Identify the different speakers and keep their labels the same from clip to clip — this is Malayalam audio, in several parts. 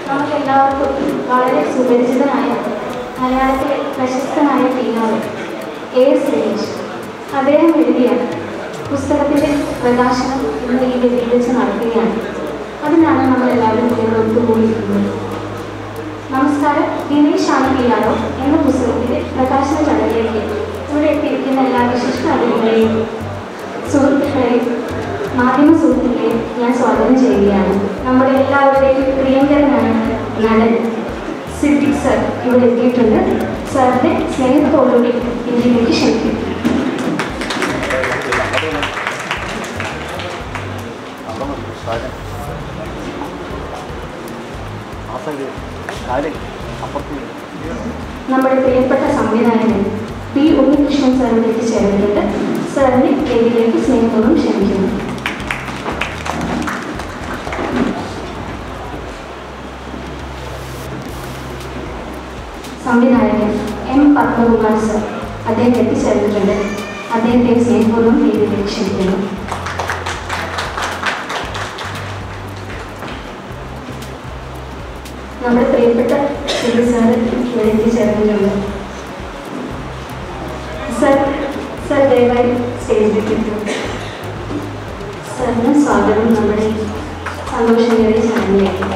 Speaker 1: നമുക്കെല്ലാവർക്കും വളരെ സുപരിചിതനായ മലയാളത്തിലെ പ്രശസ്തനായ ടീനോർ AS ദിനേശ്. അദ്ദേഹം എഴുതിയ പുസ്തകത്തിൻ്റെ പ്രകാശനം ഇന്ന് ഈ വേദിയിൽ വെച്ച് നടത്തുകയാണ്. അതിനാണ് നമ്മളെല്ലാവരും ഇവിടെ ഒത്തുകൂടിയിരിക്കുന്നത്. നമസ്കാരം. ദിനേശാണ് PRO എന്ന പുസ്തകത്തിൻ്റെ പ്രകാശന ചടങ്ങിലേക്ക് ഇവിടെ എത്തിയിരിക്കുന്ന എല്ലാ വിശിഷ്ട അതിഥികളെയും സുഹൃത്തുക്കളെയും മാധ്യമ സുഹൃത്തുക്കളെയും ഞാൻ സ്വാഗതം ചെയ്യുകയാണ്. നമ്മുടെ എല്ലാവരുടെയും പ്രിയങ്കരനായ നടൻ സിദ്ദിഖ് സർ ഇവിടെ എത്തിയിട്ടുണ്ട്. സാറിൻ്റെ സ്നേഹത്തോടുകൂടി ഇന്ത്യയിലേക്ക് ക്ഷണിക്കും. നമ്മുടെ പ്രിയപ്പെട്ട സംവിധായകൻ P. ഉണ്ണികൃഷ്ണൻ സാറിന് എത്തിച്ചേർന്നിട്ടുണ്ട്. സാറിനെ വേദിയിലേക്ക് സ്നേഹത്തോടും ക്ഷണിക്കുന്നു. സംവിധായകൻ M. പത്മകുമാർ സർ അദ്ദേഹം എത്തിച്ചേർന്നിട്ടുണ്ട്. അദ്ദേഹത്തെ സ്നേഹപൂർവ്വം വേദിയിലേക്ക് ക്ഷണിക്കുന്നു. നമ്മുടെ പ്രിയപ്പെട്ട ശ്രീ സാർ ഇവിടെ എത്തിച്ചേർന്നിട്ടുണ്ട്. സർ ദയവായി സ്റ്റേജിലേക്ക് എത്തും. സാറിന് സ്വാഗതം നമ്മുടെ സന്തോഷകരമായ ചടങ്ങിലേക്ക്.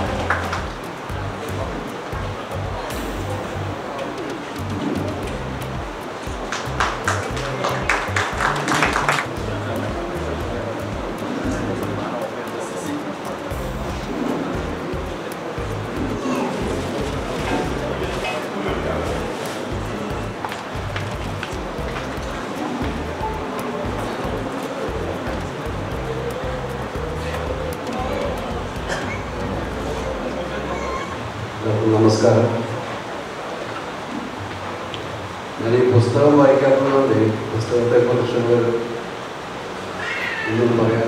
Speaker 2: നമസ്കാരം. ഞാൻ ഈ പുസ്തകം വായിക്കാത്തതുകൊണ്ട് പുസ്തകത്തെക്കുറിച്ച് ഒന്നും പറയാൻ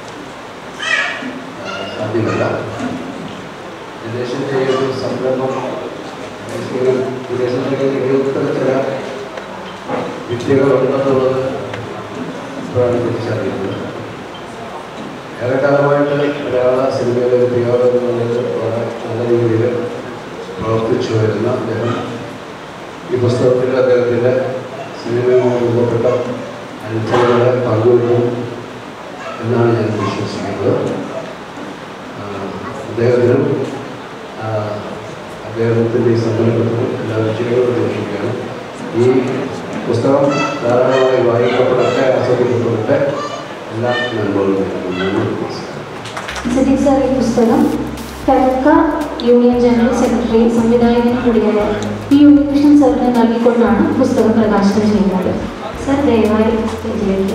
Speaker 2: സാധ്യമല്ല. ദിനേശിൻ്റെ ഒരു സംരംഭം വിദേശത്തിൻ്റെ ജീവിതത്തിൽ ചില വിദ്യകളുണ്ടെന്നുള്ളത് ഇപ്പോഴാണ് തിരിച്ചറിയുന്നത്. ഏറെക്കാലമായിട്ട് മലയാള സിനിമയിലെ പ്രിയോഗങ്ങളിൽ വളരെ നല്ല രീതിയിൽ പ്രവർത്തിച്ചു വരുന്ന അദ്ദേഹം ഈ പുസ്തകത്തിൽ അദ്ദേഹത്തിൻ്റെ സിനിമയുമായി ബന്ധപ്പെട്ട അനുഭവങ്ങളെ പങ്കുവയ്ക്കും എന്നാണ് ഞാൻ വിശ്വസിക്കുന്നത്. അദ്ദേഹത്തിനും അദ്ദേഹത്തിൻ്റെ ഈ സംരംഭത്തിനും എല്ലാ വിജയങ്ങളും ലഭിക്കുകയാണ്. ഈ പുസ്തകം ധാരാളമായി വായിക്കപ്പെടട്ടെ, ആസ്വദിക്കപ്പെടട്ടെ. എല്ലാം നന്മകളും.
Speaker 1: സിദ്ദിഖ് സാർ ഈ പുസ്തകം ഫെഫ്ക യൂണിയൻ ജനറൽ സെക്രട്ടറി സംവിധായകനും കൂടിയായ P. ഉണ്ണികൃഷ്ണൻ സാറിന് നൽകിക്കൊണ്ടാണ് പുസ്തകം പ്രകാശനം ചെയ്യുന്നത്. സർ ദയവായി സ്റ്റേജിലേക്ക്.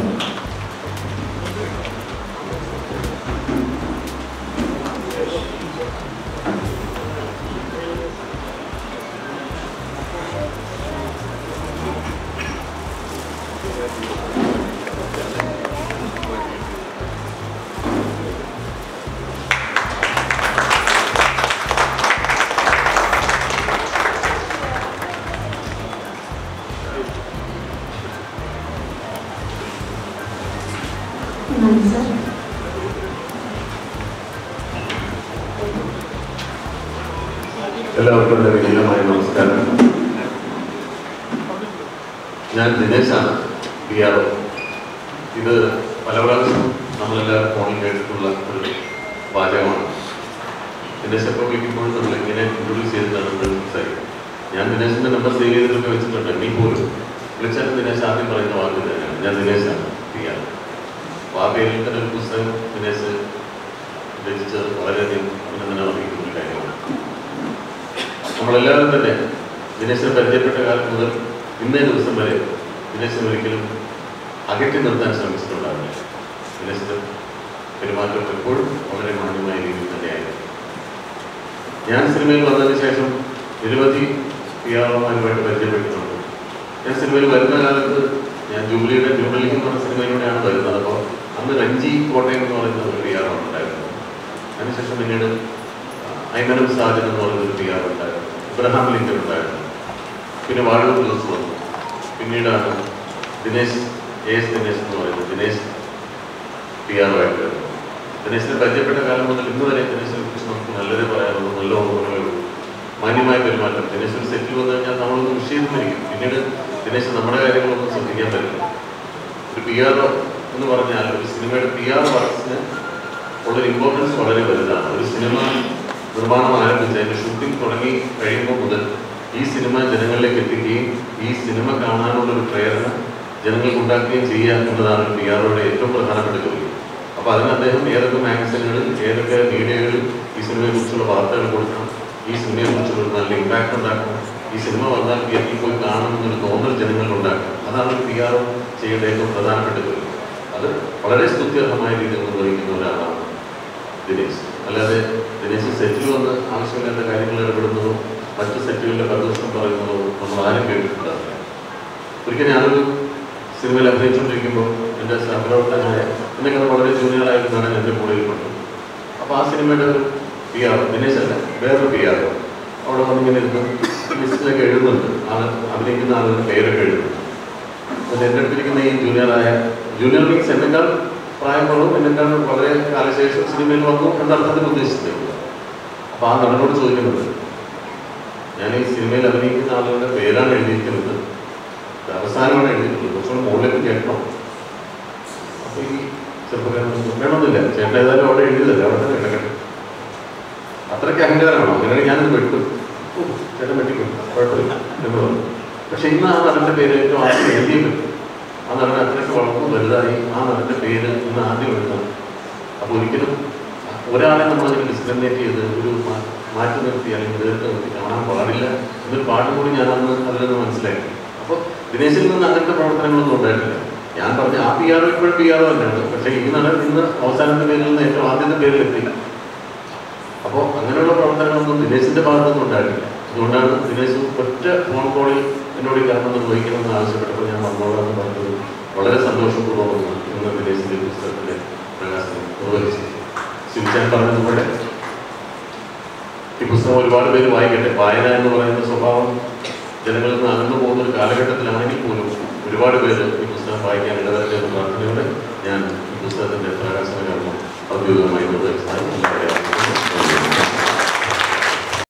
Speaker 3: എല്ലാവർക്കും എൻ്റെ വിനീതമായ നമസ്കാരം. ഞാൻ ദിനേശാണ്, PRO. ഇത് പല പ്രാവശ്യം നമ്മളെല്ലാവരും ഫോണിൽ കേട്ടിട്ടുള്ള ഒരു വാചകമാണ്. ദിനേശ് എപ്പോൾ വിളിക്കുമ്പോഴും നമ്മളിങ്ങനെ ഇൻട്രൊഡ്യൂസ് ചെയ്തിട്ടാണ് സംസാരിക്കുന്നത്. ഞാൻ ദിനേശിൻ്റെ നമ്പർ സേവ് ചെയ്തിട്ടൊക്കെ വെച്ചിട്ടുണ്ട്. എങ്കിൽ പോലും വിളിച്ചാലും ദിനേശ് ആദ്യം പറയുന്ന വാക്ക് തന്നെയാണ്, ഞാൻ ദിനേശാണ്, PRO. അപ്പോൾ ആ പേരിൽ തന്നെ ഒരു പുസ്തകം ദിനേശ് രചിച്ചത് വളരെയധികം അഭിനന്ദനം അറിയിക്കുന്ന ഒരു കാര്യമാണ്. നമ്മളെല്ലാവരും തന്നെ ദിനേശിനെ പരിചയപ്പെട്ട കാലം മുതൽ ഇന്നേ ദിവസം വരെ ദിനേശിനെ ഒരിക്കലും അകറ്റി നിർത്താൻ ശ്രമിച്ചിട്ടുണ്ടാവില്ല. ദിനേശിൻ്റെ പെരുമാറ്റം എപ്പോഴും വളരെ മാന്യമായ രീതിയിൽ തന്നെയായിരുന്നു. ഞാൻ സിനിമയിൽ വന്നതിന് ശേഷം നിരവധി PROമാരുമായിട്ട് പരിചയപ്പെട്ടിട്ടുണ്ട്. ഞാൻ സിനിമയിൽ വരുന്ന കാലത്ത് ഞാൻ ജൂബിലിയുടെ ന്യൂഡൽഹി എന്ന് പറഞ്ഞ സിനിമയിലൂടെയാണ് വരുന്നത്. അപ്പോൾ അന്ന് രഞ്ജി കോട്ടയം എന്ന് പറയുന്ന ഒരു PRO ഉണ്ടായിരുന്നു. അതിനുശേഷം പിന്നീട് ഐമനം സാജൻ എന്ന് പറയുന്നൊരു PRO ഉണ്ടായിരുന്നു. ഇബ്രഹാം ലിങ്കൻ ഉണ്ടായിരുന്നു. പിന്നെ വാഴൂർ ജോസ് വന്നു. പിന്നീടാണ് ദിനേശ് AS ദിനേശ് എന്ന് പറയുന്നത് ദിനേശ് PRO ആയിട്ട് വരുന്നത്. ദിനേശിനെ പരിചയപ്പെട്ട കാലം മുതൽ ഇന്ന് വരെ ദിനേശിനെ കുറിച്ച് നമുക്ക് നല്ലതേ പറയാനുള്ളൂ, നല്ല ഓർമ്മകളേ മാന്യമായ പെരുമാറ്റം. ദിനേശ് ഒരു സെറ്റിൽ വന്നു കഴിഞ്ഞാൽ നമ്മളൊന്ന് വിഷയത്തിലിരിക്കും. പിന്നീട് ദിനേശ് നമ്മുടെ കാര്യങ്ങളൊന്നും ശ്രദ്ധിക്കാൻ പറ്റില്ല. ഒരു PR എന്ന് പറഞ്ഞാൽ ഒരു സിനിമയുടെ PR വർക്സിന് ഉള്ളൊരു ഇമ്പോർട്ടൻസ് വളരെ വലുതാണ്. ഒരു സിനിമ നിർമ്മാണം ആരംഭിച്ച് അതിൻ്റെ ഷൂട്ടിംഗ് തുടങ്ങി കഴിയുമ്പോൾ മുതൽ ഈ സിനിമ ജനങ്ങളിലേക്ക് എത്തിക്കുകയും ഈ സിനിമ കാണാനുള്ളൊരു പ്രേരണ ജനങ്ങൾക്ക് ഉണ്ടാക്കുകയും ചെയ്യുക എന്നതാണ് PR-യുടെ ഏറ്റവും പ്രധാനപ്പെട്ട ജോലി. അപ്പോൾ അതിന് അദ്ദേഹം ഏതൊക്കെ മാഗസിനുകളിൽ ഏതൊക്കെ മീഡിയകളിൽ ഈ സിനിമയെക്കുറിച്ചുള്ള വാർത്തകൾ കൊടുക്കണം, ഈ സിനിമയെക്കുറിച്ചുള്ള നല്ല ഇമ്പാക്റ്റ് ഉണ്ടാക്കണം, ഈ സിനിമ വന്നാൽ തിയേറ്ററിൽ പോയി കാണണമെന്നൊരു തോന്നൽ ജനങ്ങളിൽ ഉണ്ടാക്കണം. അതാണ് ഒരു PR ചെയ്യേണ്ട ഏറ്റവും പ്രധാനപ്പെട്ട ജോലി. അത് വളരെ സ്തുത്യർഹമായ രീതിയിൽ നിർവഹിക്കുന്ന ഒരാളാണ് ദിനേശ്. അല്ലാതെ ദിനേശ് സെറ്റിൽ വന്ന് ആവശ്യമില്ലാത്ത കാര്യങ്ങൾ ഇടപെടുന്നതോ മറ്റ് സെറ്റുകളിലെ പ്രദർശനം പറയുന്നതോ നമ്മൾ ആരും കേട്ടിട്ടുണ്ടാവില്ല. ഒരിക്കൽ ഞാനൊരു സിനിമയിൽ അഭിനയിച്ചുകൊണ്ടിരിക്കുമ്പോൾ എൻ്റെ സഹപ്രവർത്തകനായ എന്നൊക്കെ വളരെ ജൂനിയറായിട്ട് നടൻ എൻ്റെ കൂടെ ഇരിപ്പുണ്ട്. അപ്പോൾ ആ സിനിമയുടെ ഒരു PR, ദിനേശ് അല്ല, വേറൊരു PR അവിടെ വന്നിങ്ങനെ ഇരുന്ന് ലിസ്റ്റിലൊക്കെ എഴുതുന്നുണ്ട്. അഭിനയിക്കുന്ന ആളുകളുടെ പേരൊക്കെ എഴുതുന്നുണ്ട്. അപ്പോൾ എൻ്റെ അടുത്തിരിക്കുന്ന ഈ ജൂനിയർ മീൻസ് എന്നെക്കാൾ പ്രായമുള്ളൂ, എന്നെക്കാൾ വളരെ കാലശേഷം സിനിമയിൽ വന്നു എന്നർത്ഥത്തിൽ ഉദ്ദേശിച്ചിട്ടുണ്ട്. അപ്പോൾ ആ നടനോട് ചോദിക്കുന്നത്, ഞാൻ ഈ സിനിമയിൽ അഭിനയിക്കുന്ന ആളുകളുടെ പേരാണ് എഴുതിയിരിക്കുന്നത്, അവസാനമാണ് എഴുതിയിട്ടുള്ളത്, കുറച്ചുകൂടെ മുകളിലേക്ക് കേൾക്കണം. അപ്പോൾ ഈ ചെറുപ്പക്കാരൻ വേണമെന്നില്ല, ചേട്ടൻ ഏതായാലും അവിടെ എഴുതിയതല്ല, അവിടെ തന്നെ കിടക്കട്ടെ. അത്രയ്ക്ക് അഹങ്കാരമാണോ? അങ്ങനെയാണെങ്കിൽ ഞാനിത് വെട്ടും, ചേട്ടൻ വെട്ടിക്കും, കുഴപ്പമില്ല എന്ന് പറഞ്ഞു. പക്ഷെ ഇന്ന് ആ നടൻ്റെ പേര് ഏറ്റവും ആദ്യം എഴുതിയേ പറ്റും. ആ നടൻ അത്രയ്ക്ക് വളർന്നു വലുതായി ആ നടൻ്റെ പേര് ഇന്ന് ആദ്യം എഴുതണം. അപ്പോൾ ഒരിക്കലും ഒരാളെ നമ്മളതിന് ഡിസ്ക്രിമിനേറ്റ് ചെയ്ത് ഒരു മാറ്റി നിർത്തി അല്ലെങ്കിൽ നേരത്തെ നിർത്തി കാണാൻ പാടില്ല എന്നൊരു പാഠം കൂടി ഞാൻ അന്ന് അതിൽ നിന്ന് മനസ്സിലാക്കി. അപ്പോൾ ദിനേശിൽ നിന്ന് അങ്ങനത്തെ പ്രവർത്തനങ്ങളൊന്നും ഉണ്ടായിട്ടില്ല. ഞാൻ പറഞ്ഞ ആ PR ഇപ്പോഴും PR തന്നെയാണ്. പക്ഷേ ഈ നടൻ ഇന്ന് അവസാനത്തെ പേരിൽ നിന്ന് ഏറ്റവും ആദ്യത്തെ പേരിലെത്തി. അപ്പോൾ അങ്ങനെയുള്ള പ്രവർത്തനങ്ങളൊന്നും ദിനേശിൻ്റെ ഭാഗത്തൊന്നും ഉണ്ടായിട്ടില്ല. അതുകൊണ്ടാണ് ദിനേശ് ഒറ്റ ഫോൺ കോളിൽ എന്നോട് കാരണം നിർവഹിക്കണമെന്ന് ആവശ്യപ്പെട്ടപ്പോൾ ഞാൻ വന്നോളാമെന്ന് പറഞ്ഞത് വളരെ സന്തോഷപൂർവ്വം ഇന്ന് ദിനേശിൻ്റെ പുസ്തകത്തിൻ്റെ പ്രകാശനം നിർവഹിച്ചു. ശിവചാൻ പറഞ്ഞതുപോലെ ഈ പുസ്തകം ഒരുപാട് പേര് വായിക്കട്ടെ. വായന എന്ന് പറയുന്ന സ്വഭാവം ജനങ്ങളിൽ നിന്ന് അകന്നു പോകുന്ന ഒരു കാലഘട്ടത്തിലാണെങ്കിൽ പോലും ഒരുപാട് പേര് ഈ പുസ്തകം വായിക്കാൻ